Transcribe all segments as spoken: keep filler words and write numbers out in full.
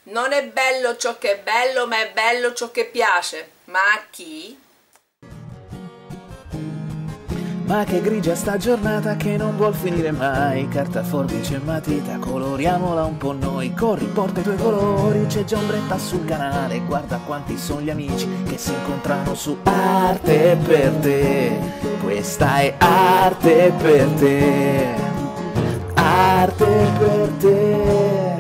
Non è bello ciò che è bello, ma è bello ciò che piace. Ma a chi? Ma che grigia sta giornata che non vuol finire mai. Carta, forbice e matita, coloriamola un po' noi. Corri, porta i tuoi colori, c'è già Ombretta sul canale. Guarda quanti sono gli amici che si incontrano su Arte per te. Questa è Arte per te. Arte per te.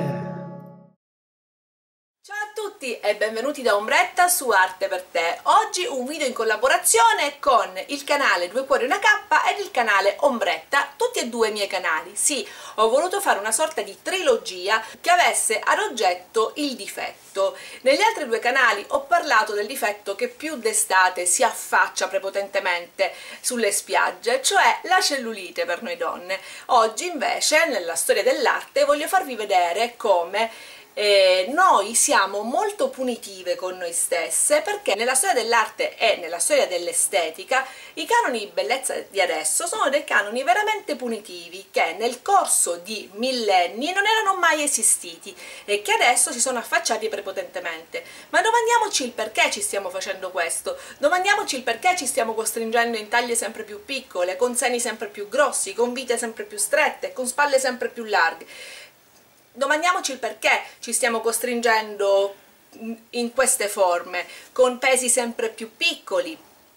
Ciao a tutti e benvenuti da Ombretta su Arte per te. Oggi un video in collaborazione con il canale Due Cuori Una Cappa ed il canale Ombretta, tutti e due i miei canali. Sì, ho voluto fare una sorta di trilogia che avesse ad oggetto il difetto. Negli altri due canali ho parlato del difetto che più d'estate si affaccia prepotentemente sulle spiagge, cioè la cellulite per noi donne. Oggi invece, nella storia dell'arte, voglio farvi vedere come Eh, noi siamo molto punitive con noi stesse, perché nella storia dell'arte e nella storia dell'estetica i canoni di bellezza di adesso sono dei canoni veramente punitivi che nel corso di millenni non erano mai esistiti e che adesso si sono affacciati prepotentemente. Ma domandiamoci il perché ci stiamo facendo questo, domandiamoci il perché ci stiamo costringendo in taglie sempre più piccole, con seni sempre più grossi, con vite sempre più strette, con spalle sempre più larghe. Domandiamoci il perché ci stiamo costringendo in queste forme, con pesi sempre più piccoli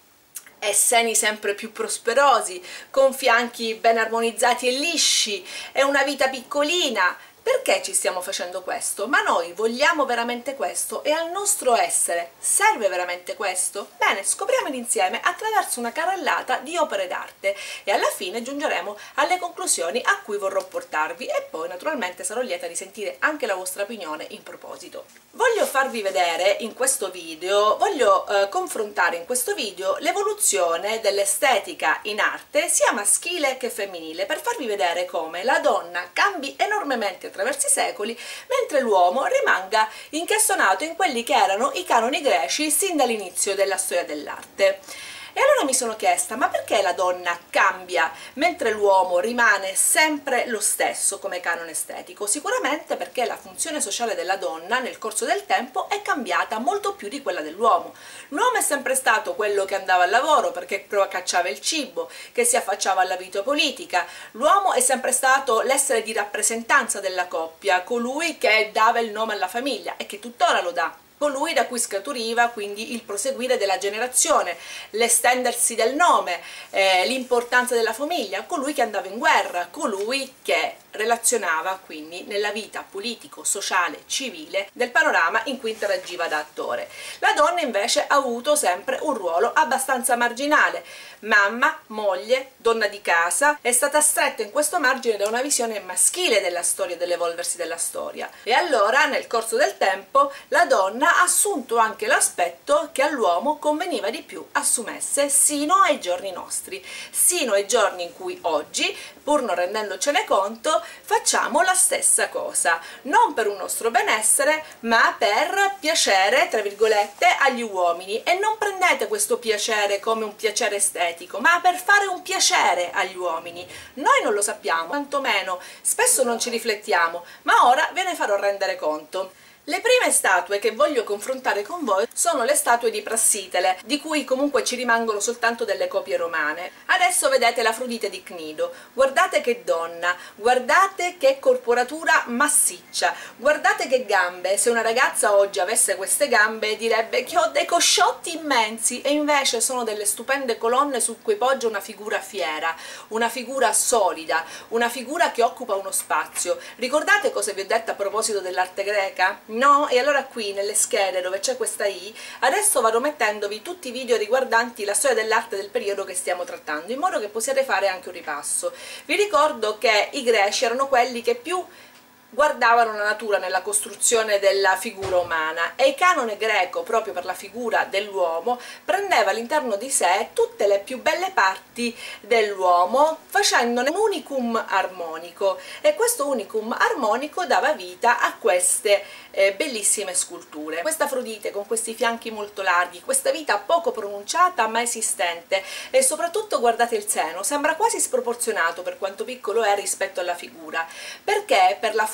e seni sempre più prosperosi, con fianchi ben armonizzati e lisci e una vita piccolina. Perché ci stiamo facendo questo? Ma noi vogliamo veramente questo? E al nostro essere serve veramente questo? Bene, scopriamolo insieme attraverso una carrellata di opere d'arte e alla fine giungeremo alle conclusioni a cui vorrò portarvi e poi naturalmente sarò lieta di sentire anche la vostra opinione in proposito. Voglio farvi vedere in questo video, voglio eh, confrontare in questo video l'evoluzione dell'estetica in arte sia maschile che femminile, per farvi vedere come la donna cambi enormemente attraverso i secoli, mentre l'uomo rimanga incastonato in quelli che erano i canoni greci sin dall'inizio della storia dell'arte. E allora mi sono chiesta, ma perché la donna cambia mentre l'uomo rimane sempre lo stesso come canone estetico? Sicuramente perché la funzione sociale della donna nel corso del tempo è cambiata molto più di quella dell'uomo. L'uomo è sempre stato quello che andava al lavoro perché cacciava il cibo, che si affacciava alla vita politica. L'uomo è sempre stato l'essere di rappresentanza della coppia, colui che dava il nome alla famiglia e che tuttora lo dà. Colui da cui scaturiva quindi il proseguire della generazione, l'estendersi del nome, eh, l'importanza della famiglia, colui che andava in guerra, colui che relazionava quindi nella vita politico, sociale, civile del panorama in cui interagiva da attore. La donna invece ha avuto sempre un ruolo abbastanza marginale, mamma, moglie, donna di casa, è stata stretta in questo margine da una visione maschile della storia, dell'evolversi della storia. E allora nel corso del tempo la donna ha assunto anche l'aspetto che all'uomo conveniva di più assumesse sino ai giorni nostri, sino ai giorni in cui oggi, pur non rendendocene conto, facciamo la stessa cosa, non per un nostro benessere ma per piacere tra virgolette agli uomini. E non prendete questo piacere come un piacere estetico, ma per fare un piacere agli uomini. Noi non lo sappiamo, quantomeno spesso non ci riflettiamo, ma ora ve ne farò rendere conto. Le prime statue che voglio confrontare con voi sono le statue di Prassitele, di cui comunque ci rimangono soltanto delle copie romane. Adesso vedete l'Afrodite di Cnido, guardate che donna, guardate che corporatura massiccia, guardate che gambe. Se una ragazza oggi avesse queste gambe direbbe che ho dei cosciotti immensi, e invece sono delle stupende colonne su cui poggia una figura fiera, una figura solida, una figura che occupa uno spazio. Ricordate cosa vi ho detto a proposito dell'arte greca? No? E allora qui nelle schede dove c'è questa I adesso vado mettendovi tutti i video riguardanti la storia dell'arte del periodo che stiamo trattando, in modo che possiate fare anche un ripasso. Vi ricordo che i greci erano quelli che più guardavano la natura nella costruzione della figura umana, e il canone greco, proprio per la figura dell'uomo, prendeva all'interno di sé tutte le più belle parti dell'uomo facendone un unicum armonico, e questo unicum armonico dava vita a queste eh, bellissime sculture. Questa Afrodite con questi fianchi molto larghi, questa vita poco pronunciata ma esistente, e soprattutto guardate il seno, sembra quasi sproporzionato per quanto piccolo è rispetto alla figura, perché per la funzione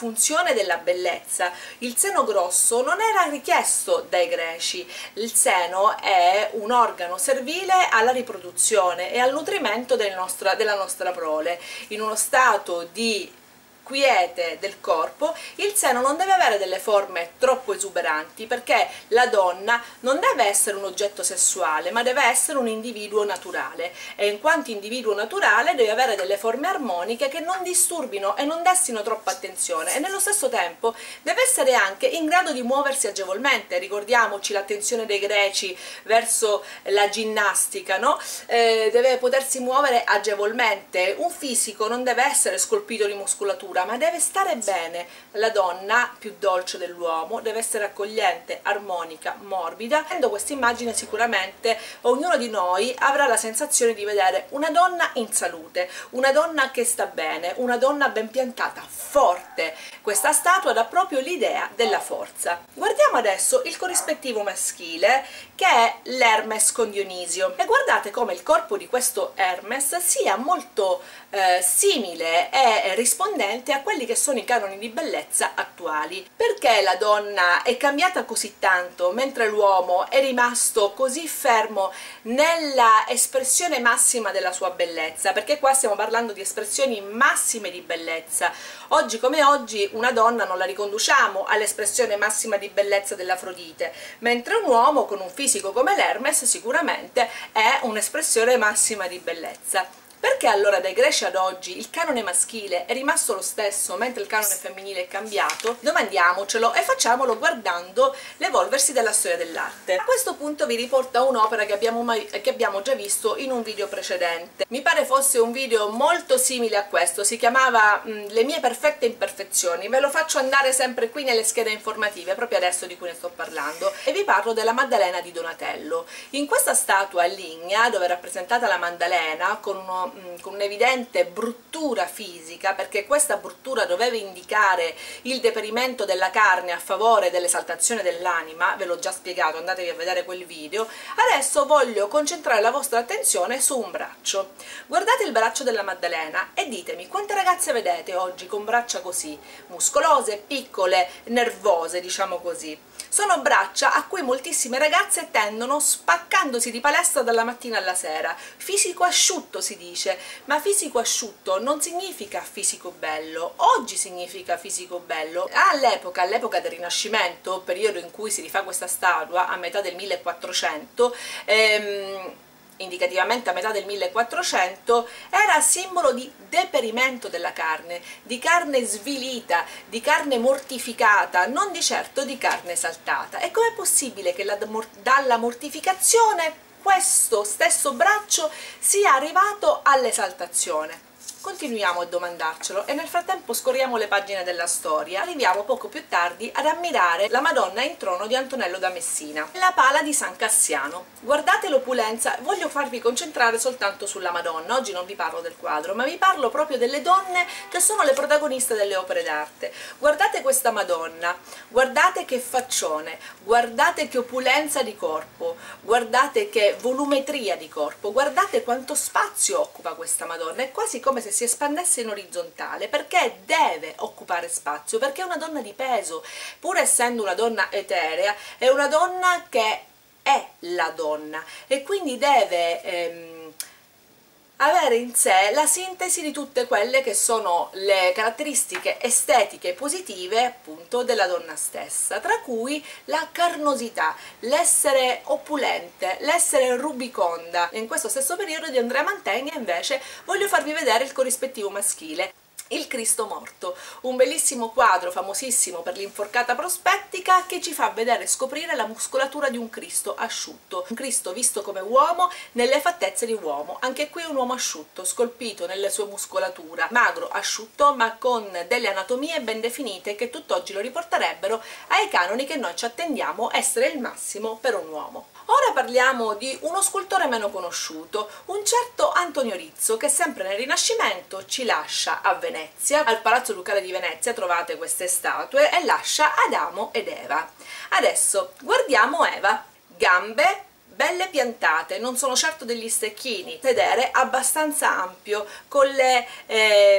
funzione della bellezza. Il seno grosso non era richiesto dai greci. Il seno è un organo servile alla riproduzione e al nutrimento del nostro, della nostra prole. In uno stato di quiete del corpo, il seno non deve avere delle forme troppo esuberanti, perché la donna non deve essere un oggetto sessuale, ma deve essere un individuo naturale, e in quanto individuo naturale deve avere delle forme armoniche che non disturbino e non destino troppa attenzione, e nello stesso tempo deve essere anche in grado di muoversi agevolmente. Ricordiamoci l'attenzione dei greci verso la ginnastica, no? Eh, deve potersi muovere agevolmente. Un fisico non deve essere scolpito di muscolatura, ma deve stare bene. La donna, più dolce dell'uomo, deve essere accogliente, armonica, morbida. Vedendo questa immagine sicuramente ognuno di noi avrà la sensazione di vedere una donna in salute, una donna che sta bene, una donna ben piantata, forte. Questa statua dà proprio l'idea della forza. Guardiamo adesso il corrispettivo maschile, che è l'Hermes con Dionisio, e guardate come il corpo di questo Hermes sia molto eh, simile e rispondente a quelli che sono i canoni di bellezza attuali. Perché la donna è cambiata così tanto mentre l'uomo è rimasto così fermo nella espressione massima della sua bellezza? Perché qua stiamo parlando di espressioni massime di bellezza. Oggi come oggi una donna non la riconduciamo all'espressione massima di bellezza dell'Afrodite, mentre un uomo con un fisico come l'Hermes sicuramente è un'espressione massima di bellezza. Perché allora dai greci ad oggi il canone maschile è rimasto lo stesso mentre il canone femminile è cambiato? Domandiamocelo e facciamolo guardando l'evolversi della storia dell'arte. A questo punto vi riporto a un'opera che abbiamo, mai, che abbiamo già visto in un video precedente. Mi pare fosse un video molto simile a questo, si chiamava mh, Le mie perfette imperfezioni. Ve lo faccio andare sempre qui nelle schede informative, proprio adesso di cui ne sto parlando, e vi parlo della Maddalena di Donatello. In questa statua lignea, dove è rappresentata la Maddalena con uno con un'evidente bruttura fisica, perché questa bruttura doveva indicare il deperimento della carne a favore dell'esaltazione dell'anima, ve l'ho già spiegato, andatevi a vedere quel video. Adesso voglio concentrare la vostra attenzione su un braccio. Guardate il braccio della Maddalena e ditemi quante ragazze vedete oggi con braccia così, muscolose, piccole, nervose, diciamo così. Sono braccia a cui moltissime ragazze tendono spaccandosi di palestra dalla mattina alla sera. Fisico asciutto si dice, ma fisico asciutto non significa fisico bello. Oggi significa fisico bello. All'epoca, all'epoca del Rinascimento, periodo in cui si rifà questa statua, a metà del millequattrocento, ehm, indicativamente a metà del millequattrocento, era simbolo di deperimento della carne, di carne svilita, di carne mortificata, non di certo di carne esaltata. E com'è possibile che la, dalla mortificazione questo stesso braccio sia arrivato all'esaltazione? Continuiamo a domandarcelo e nel frattempo scorriamo le pagine della storia. Arriviamo poco più tardi ad ammirare la Madonna in trono di Antonello da Messina, la Pala di San Cassiano. Guardate l'opulenza, voglio farvi concentrare soltanto sulla Madonna. Oggi non vi parlo del quadro, ma vi parlo proprio delle donne che sono le protagoniste delle opere d'arte. Guardate questa Madonna, guardate che faccione, guardate che opulenza di corpo, guardate che volumetria di corpo, guardate quanto spazio occupa questa Madonna. È quasi come se si espandesse in orizzontale, perché deve occupare spazio, perché è una donna di peso, pur essendo una donna eterea, è una donna che è la donna e quindi deve ehm, avere in sé la sintesi di tutte quelle che sono le caratteristiche estetiche positive appunto della donna stessa, tra cui la carnosità, l'essere opulente, l'essere rubiconda. In questo stesso periodo di Andrea Mantegna invece voglio farvi vedere il corrispettivo maschile, il Cristo morto, un bellissimo quadro famosissimo per l'inforcata prospettica che ci fa vedere e scoprire la muscolatura di un Cristo asciutto, un Cristo visto come uomo nelle fattezze di uomo. Anche qui un uomo asciutto, scolpito nelle sue muscolatura, magro, asciutto, ma con delle anatomie ben definite che tutt'oggi lo riporterebbero ai canoni che noi ci attendiamo essere il massimo per un uomo. Ora parliamo di uno scultore meno conosciuto, un certo Antonio Rizzo, che sempre nel Rinascimento ci lascia a Venezia, al Palazzo Ducale di Venezia trovate queste statue, e lascia Adamo ed Eva. Adesso guardiamo Eva, gambe belle piantate, non sono certo degli stecchini, sedere abbastanza ampio, con le... Ehm,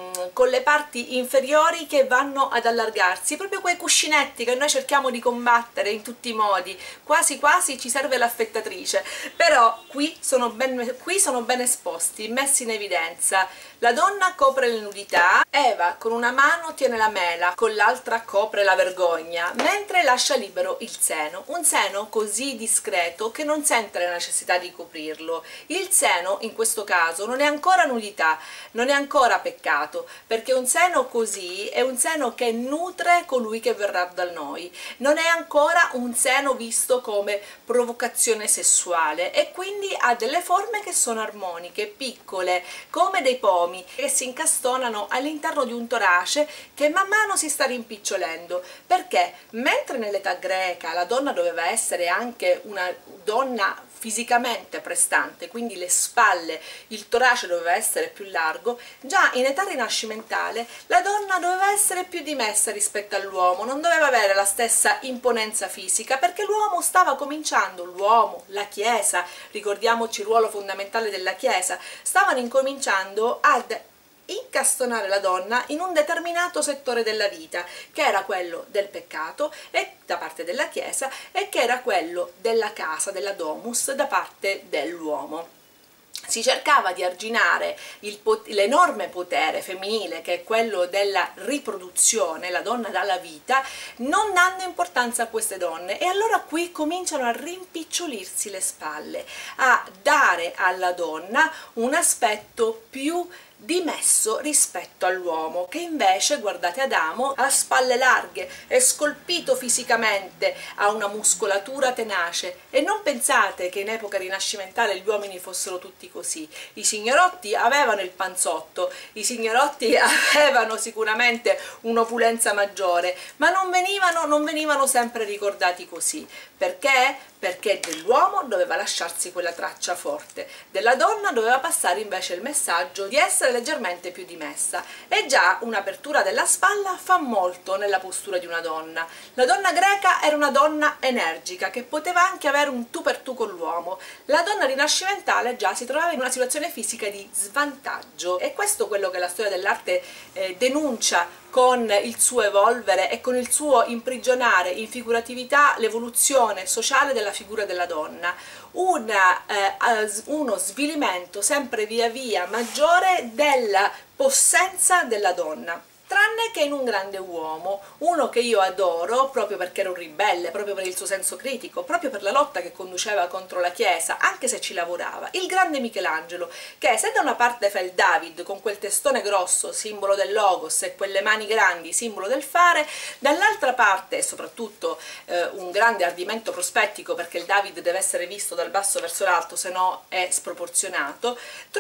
ehm, con le parti inferiori che vanno ad allargarsi, proprio quei cuscinetti che noi cerchiamo di combattere in tutti i modi, quasi quasi ci serve l'affettatrice, però qui sono ben, qui sono ben esposti, messi in evidenza. La donna copre le nudità, Eva con una mano tiene la mela, con l'altra copre la vergogna, mentre lascia libero il seno, un seno così discreto che non sente la necessità di coprirlo. Il seno in questo caso non è ancora nudità, non è ancora peccato, perché un seno così è un seno che nutre colui che verrà da noi, non è ancora un seno visto come provocazione sessuale e quindi ha delle forme che sono armoniche, piccole, come dei pomi che si incastonano all'interno di un torace che man mano si sta rimpicciolendo, perché mentre nell'età greca la donna doveva essere anche una donna fisicamente prestante, quindi le spalle, il torace doveva essere più largo, già in età rinascimentale la donna doveva essere più dimessa rispetto all'uomo, non doveva avere la stessa imponenza fisica, perché l'uomo stava cominciando, l'uomo, la Chiesa, ricordiamoci il ruolo fondamentale della Chiesa, stavano incominciando ad incastonare la donna in un determinato settore della vita, che era quello del peccato e da parte della Chiesa, e che era quello della casa, della domus, da parte dell'uomo. Si cercava di arginare l'enorme potere femminile, che è quello della riproduzione, la donna dà la vita, non dando importanza a queste donne, e allora qui cominciano a rimpicciolirsi le spalle, a dare alla donna un aspetto più dimesso rispetto all'uomo, che invece, guardate Adamo, ha spalle larghe, è scolpito fisicamente, ha una muscolatura tenace, e non pensate che in epoca rinascimentale gli uomini fossero tutti così. I signorotti avevano il panzotto, i signorotti avevano sicuramente un'opulenza maggiore, ma non venivano, non venivano sempre ricordati così. Perché? Perché dell'uomo doveva lasciarsi quella traccia forte, della donna doveva passare invece il messaggio di essere leggermente più dimessa, e già un'apertura della spalla fa molto nella postura di una donna. La donna greca era una donna energica che poteva anche avere un tu per tu con l'uomo, la donna rinascimentale già si trovava in una situazione fisica di svantaggio, e questo è quello che la storia dell'arte eh, denuncia con il suo evolvere e con il suo imprigionare in figuratività l'evoluzione sociale della figura della donna, una, eh, uno svilimento sempre via via maggiore della possenza della donna. Tranne che in un grande uomo, uno che io adoro proprio perché era un ribelle, proprio per il suo senso critico, proprio per la lotta che conduceva contro la Chiesa, anche se ci lavorava, il grande Michelangelo, che se da una parte fa il David con quel testone grosso, simbolo del logos, e quelle mani grandi, simbolo del fare, dall'altra parte, e soprattutto eh, un grande ardimento prospettico, perché il David deve essere visto dal basso verso l'alto, se no è sproporzionato,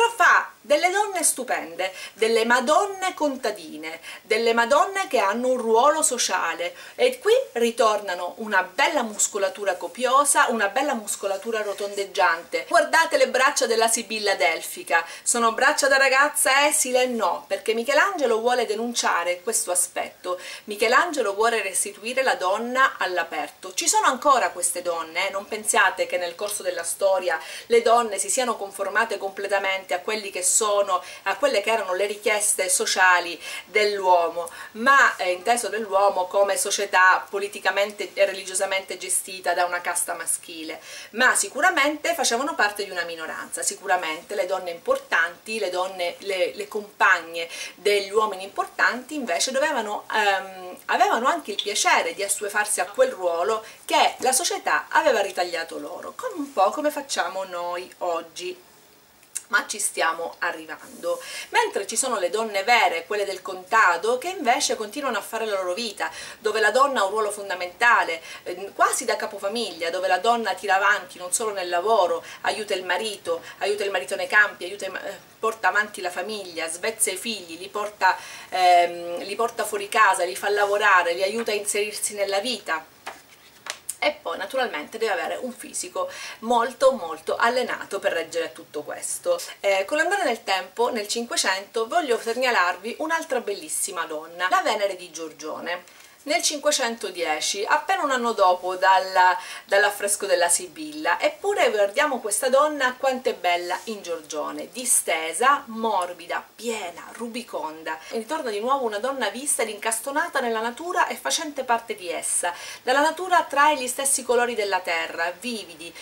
fa delle donne stupende, delle madonne contadine, delle madonne che hanno un ruolo sociale, e qui ritornano una bella muscolatura copiosa, una bella muscolatura rotondeggiante. Guardate le braccia della Sibilla delfica, sono braccia da ragazza esile? No, perché Michelangelo vuole denunciare questo aspetto, Michelangelo vuole restituire la donna all'aperto. Ci sono ancora queste donne, eh? Non pensiate che nel corso della storia le donne si siano conformate completamente a quelli che sono, a quelle che erano le richieste sociali dell'uomo, ma è inteso dell'uomo come società politicamente e religiosamente gestita da una casta maschile, ma sicuramente facevano parte di una minoranza. Sicuramente le donne importanti, le donne, le, le compagne degli uomini importanti invece dovevano, ehm, avevano anche il piacere di assuefarsi a quel ruolo che la società aveva ritagliato loro, come un po' come facciamo noi oggi. Ma ci stiamo arrivando. Mentre ci sono le donne vere, quelle del contado, che invece continuano a fare la loro vita, dove la donna ha un ruolo fondamentale, eh, quasi da capofamiglia, dove la donna tira avanti non solo nel lavoro, aiuta il marito, aiuta il marito nei campi, aiuta, eh, porta avanti la famiglia, svezza i figli, li porta, ehm, li porta fuori casa, li fa lavorare, li aiuta a inserirsi nella vita. E poi naturalmente deve avere un fisico molto molto allenato per reggere tutto questo. Eh, con l'andare del tempo, nel Cinquecento, voglio segnalarvi un'altra bellissima donna, la Venere di Giorgione. nel cinquecentodieci, appena un anno dopo dalla, dall'affresco della Sibilla. Eppure guardiamo questa donna quanto è bella in Giorgione, distesa, morbida, piena, rubiconda. E ritorna di nuovo una donna vista ed incastonata nella natura e facente parte di essa. Dalla natura trae gli stessi colori della terra, vividi,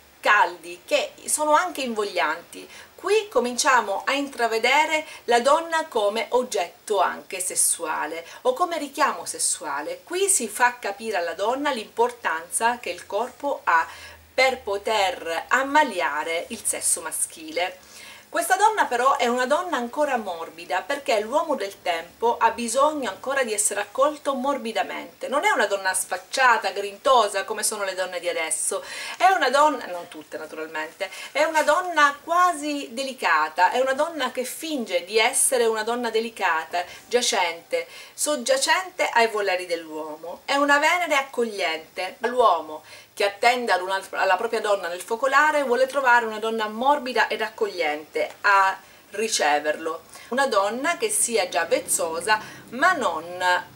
caldi, che sono anche invoglianti. Qui cominciamo a intravedere la donna come oggetto anche sessuale o come richiamo sessuale. Qui si fa capire alla donna l'importanza che il corpo ha per poter ammaliare il sesso maschile. Questa donna però è una donna ancora morbida, perché l'uomo del tempo ha bisogno ancora di essere accolto morbidamente. Non è una donna sfacciata, grintosa come sono le donne di adesso, è una donna, non tutte naturalmente, è una donna quasi delicata, è una donna che finge di essere una donna delicata, giacente, soggiacente ai voleri dell'uomo. È una Venere accogliente. L'uomo che attende alla propria donna nel focolare vuole trovare una donna morbida ed accogliente a riceverlo, una donna che sia già vezzosa ma non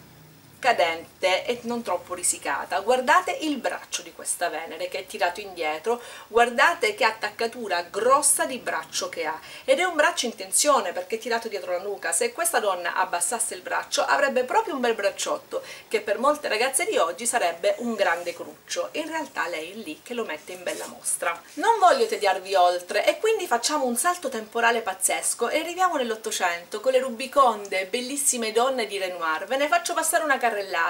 cadente e non troppo risicata. Guardate il braccio di questa Venere che è tirato indietro, guardate che attaccatura grossa di braccio che ha, ed è un braccio in tensione perché è tirato dietro la nuca. Se questa donna abbassasse il braccio avrebbe proprio un bel bracciotto, che per molte ragazze di oggi sarebbe un grande cruccio. In realtà lei è lì che lo mette in bella mostra. Non voglio tediarvi oltre e quindi facciamo un salto temporale pazzesco e arriviamo nell'Ottocento con le rubiconde, bellissime donne di Renoir. Ve ne faccio passare una carrellata,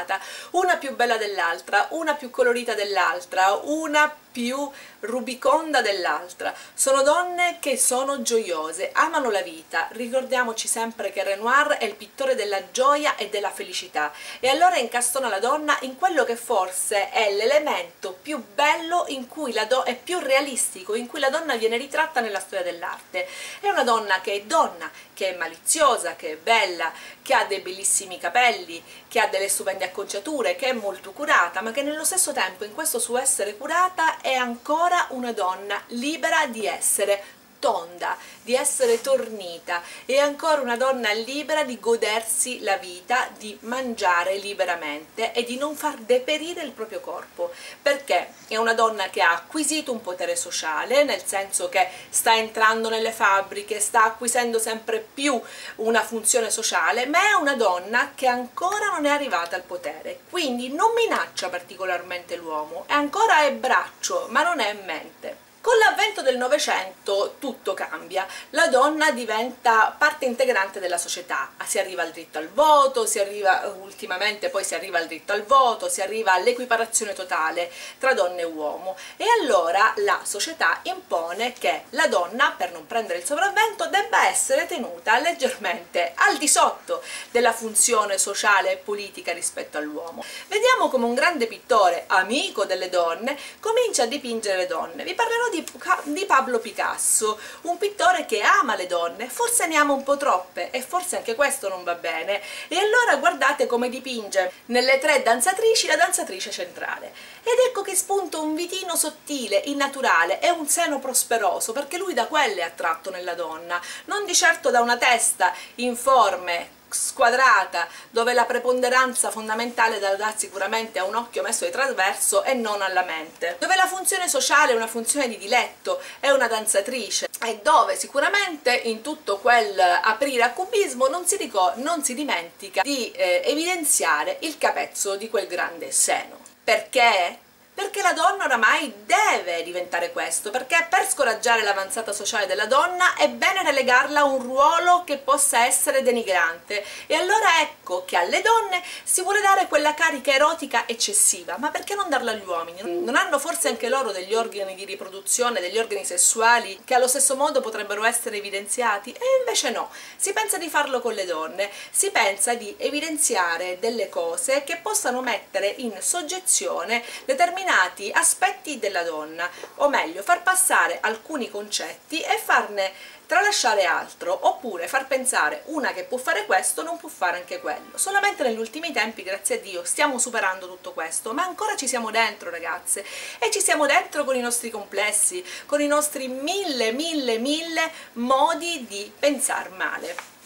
una più bella dell'altra, una più colorita dell'altra, una più rubiconda dell'altra. Sono donne che sono gioiose, amano la vita. Ricordiamoci sempre che Renoir è il pittore della gioia e della felicità, e allora incastona la donna in quello che forse è l'elemento più bello in cui la do- è più realistico, in cui la donna viene ritratta nella storia dell'arte. È una donna che è donna, che è maliziosa, che è bella, che ha dei bellissimi capelli, che ha delle stupende acconciature, che è molto curata, ma che nello stesso tempo in questo suo essere curata è ancora una donna libera di essere tonda, di essere tornita, è ancora una donna libera di godersi la vita, di mangiare liberamente e di non far deperire il proprio corpo, perché è una donna che ha acquisito un potere sociale, nel senso che sta entrando nelle fabbriche, sta acquisendo sempre più una funzione sociale, ma è una donna che ancora non è arrivata al potere, quindi non minaccia particolarmente l'uomo, è ancora è braccio, ma non è mente. Con l'avvento del Novecento tutto cambia, la donna diventa parte integrante della società, si arriva al diritto al voto, si arriva ultimamente poi si arriva al diritto al voto, si arriva all'equiparazione totale tra donna e uomo, e allora la società impone che la donna, per non prendere il sopravvento, debba essere tenuta leggermente al di sotto della funzione sociale e politica rispetto all'uomo. Vediamo come un grande pittore, amico delle donne, comincia a dipingere le donne. Vi parlerò Di, di Pablo Picasso, un pittore che ama le donne, forse ne ama un po' troppe e forse anche questo non va bene, e allora guardate come dipinge nelle tre danzatrici la danzatrice centrale, ed ecco che spunta un vitino sottile, innaturale, e un seno prosperoso, perché lui da quelle è attratto nella donna, non di certo da una testa informe, squadrata, dove la preponderanza fondamentale da dare sicuramente a un occhio messo di trasverso e non alla mente, dove la funzione sociale è una funzione di diletto, è una danzatrice, e dove sicuramente in tutto quel aprire a cubismo non si, non si dimentica di eh, evidenziare il capezzolo di quel grande seno. Perché? Perché la donna oramai deve diventare questo, perché per scoraggiare l'avanzata sociale della donna è bene relegarla a un ruolo che possa essere denigrante, e allora ecco che alle donne si vuole dare quella carica erotica eccessiva. Ma perché non darla agli uomini? Non hanno forse anche loro degli organi di riproduzione, degli organi sessuali che allo stesso modo potrebbero essere evidenziati? E invece no, si pensa di farlo con le donne, si pensa di evidenziare delle cose che possano mettere in soggezione determinati aspetti della donna, o meglio far passare alcuni concetti e farne tralasciare altro, oppure far pensare una che può fare questo non può fare anche quello. Solamente negli ultimi tempi, grazie a Dio, stiamo superando tutto questo, ma ancora ci siamo dentro, ragazze, e ci siamo dentro con i nostri complessi, con i nostri mille, mille, mille modi di pensar male.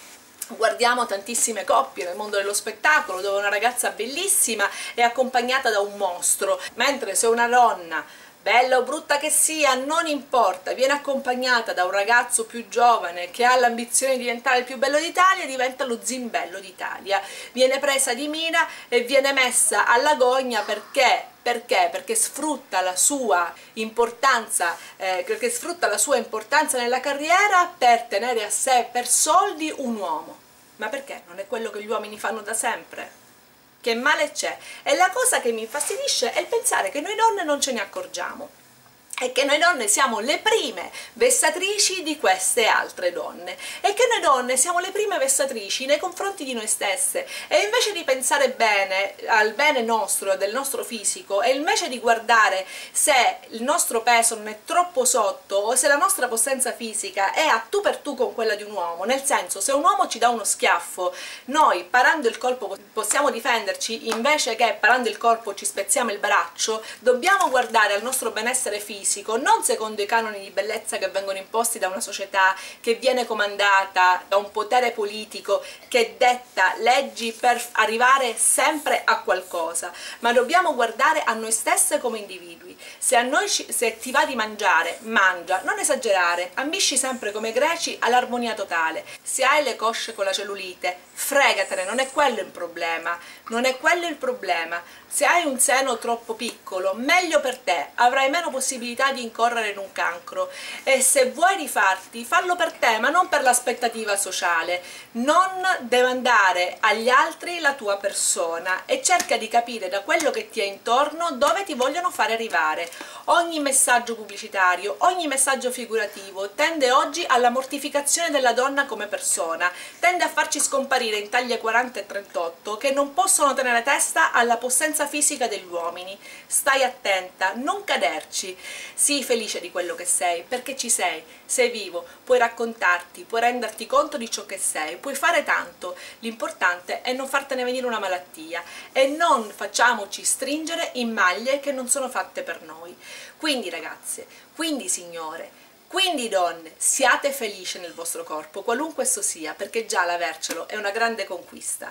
Guardiamo tantissime coppie nel mondo dello spettacolo dove una ragazza bellissima è accompagnata da un mostro, mentre se una donna, bella o brutta che sia, non importa, viene accompagnata da un ragazzo più giovane che ha l'ambizione di diventare il più bello d'Italia, diventa lo zimbello d'Italia, viene presa di mira e viene messa alla gogna. Perché? Perché? Perché sfrutta la sua importanza, eh, perché sfrutta la sua importanza nella carriera per tenere a sé per soldi un uomo. Ma perché? Non è quello che gli uomini fanno da sempre? Che male c'è? E la cosa che mi infastidisce è il pensare che noi donne non ce ne accorgiamo e che noi donne siamo le prime vessatrici di queste altre donne e che noi donne siamo le prime vessatrici nei confronti di noi stesse, e invece di pensare bene al bene nostro, del nostro fisico, e invece di guardare se il nostro peso non è troppo sotto o se la nostra potenza fisica è a tu per tu con quella di un uomo, nel senso, se un uomo ci dà uno schiaffo noi parando il colpo possiamo difenderci, invece che parando il colpo ci spezziamo il braccio, dobbiamo guardare al nostro benessere fisico non secondo i canoni di bellezza che vengono imposti da una società che viene comandata da un potere politico che detta leggi per arrivare sempre a qualcosa, ma dobbiamo guardare a noi stesse come individui. Se a noi ci, se ti va di mangiare, mangia, non esagerare, ambisci sempre come i greci all'armonia totale. Se hai le cosce con la cellulite, fregatene, non è quello il problema, non è quello il problema. Se hai un seno troppo piccolo, meglio per te, avrai meno possibilità di incorrere in un cancro, e se vuoi rifarti, fallo per te, ma non per l'aspettativa sociale. Non deve andare agli altri la tua persona, e cerca di capire da quello che ti è intorno dove ti vogliono fare arrivare. Ogni messaggio pubblicitario, ogni messaggio figurativo tende oggi alla mortificazione della donna come persona, tende a farci scomparire in taglie quaranta e trentotto che non possono tenere testa alla possenza fisica degli uomini. Stai attenta, non caderci, sii felice di quello che sei, perché ci sei, sei vivo, puoi raccontarti, puoi renderti conto di ciò che sei, puoi fare tanto, l'importante è non fartene venire una malattia e non facciamoci stringere in maglie che non sono fatte per noi. Quindi ragazze, quindi signore, quindi donne, siate felici nel vostro corpo, qualunque esso sia, perché già l'avercelo è una grande conquista.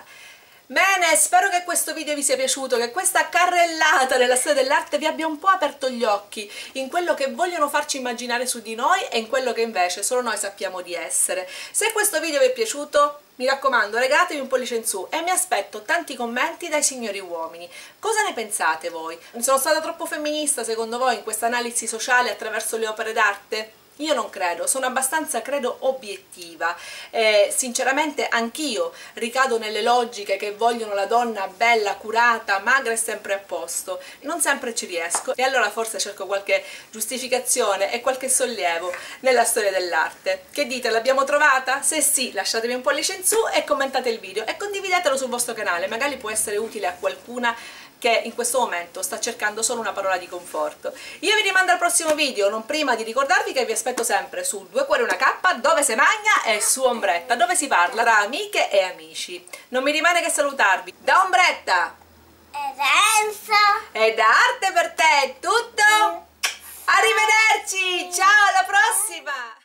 Bene, spero che questo video vi sia piaciuto, che questa carrellata nella storia dell'arte vi abbia un po' aperto gli occhi in quello che vogliono farci immaginare su di noi e in quello che invece solo noi sappiamo di essere. Se questo video vi è piaciuto, mi raccomando, regatevi un pollice in su e mi aspetto tanti commenti dai signori uomini. Cosa ne pensate voi? Sono stata troppo femminista secondo voi in questa analisi sociale attraverso le opere d'arte? Io non credo, sono abbastanza, credo, obiettiva. Eh, sinceramente anch'io ricado nelle logiche che vogliono la donna bella, curata, magra e sempre a posto. Non sempre ci riesco e allora forse cerco qualche giustificazione e qualche sollievo nella storia dell'arte. Che dite, l'abbiamo trovata? Se sì, lasciatemi un pollice in su e commentate il video e condividetelo sul vostro canale, magari può essere utile a qualcuna che in questo momento sta cercando solo una parola di conforto. Io vi rimando al prossimo video, non prima di ricordarvi che vi aspetto sempre su Due Cuori Una Cappa, dove se magna, e su Ombretta, dove si parla tra amiche e amici. Non mi rimane che salutarvi. Da Ombretta ed Enzo e da Arte per te è tutto. Arrivederci, ciao, alla prossima!